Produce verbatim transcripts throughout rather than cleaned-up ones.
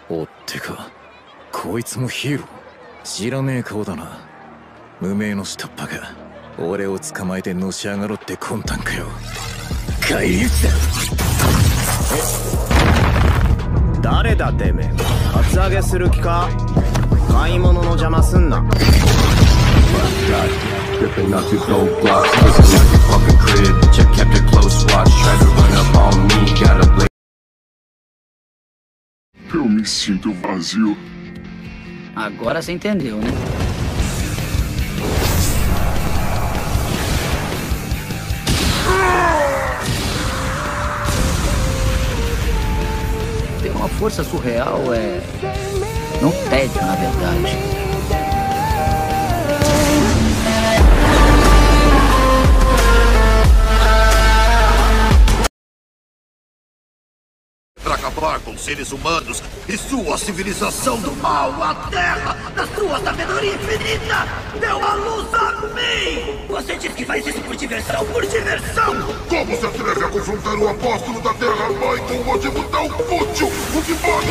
おってか、こいつもヒーロー。知らねえ顔だな。無名の下っ端が俺を捕まえてのし上がろって魂胆かよ。返り討ちだ。 え、誰だてめえ。カツアゲする気か。買い物の邪魔すんな。 Dripping off your gold blocks, listen like your fucking crib. Check, kept a close watch, tried to run up on me, got a blade. Eu me sinto vazio. Agora você entendeu, né? Tem uma força surreal, é... não tédio, na verdade. Para acabar com seres humanos e sua civilização do mal, a Terra, na sua sabedoria infinita, deu a luz a mim! Você diz que faz isso por diversão, por diversão! Como se atreve a confrontar o apóstolo da Terra-mãe com um motivo tão fútil? O que pode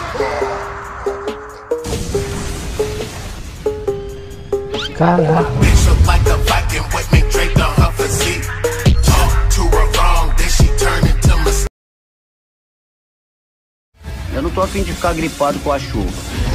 esperar? Caraca. Eu não tô a fim de ficar gripado com a chuva.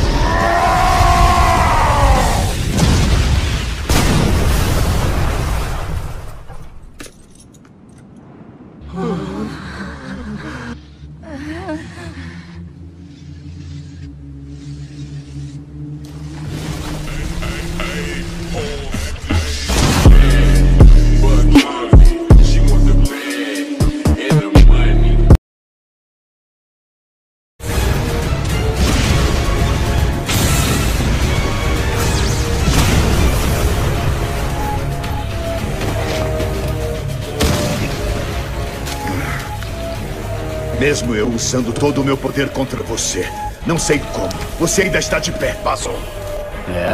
Mesmo eu usando todo o meu poder contra você, não sei como, você ainda está de pé, Basil. É?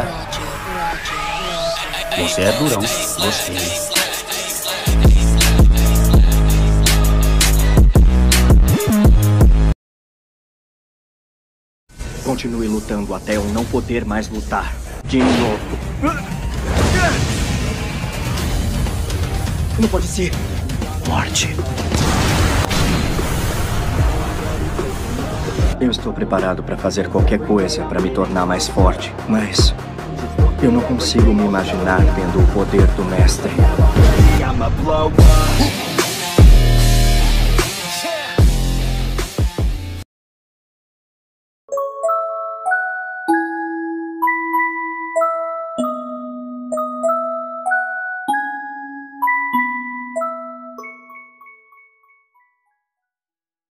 Você é durão, gostei. Continue lutando até eu não poder mais lutar. De novo. Não pode ser. Morte. Eu estou preparado para fazer qualquer coisa para me tornar mais forte, mas eu não consigo me imaginar tendo o poder do mestre.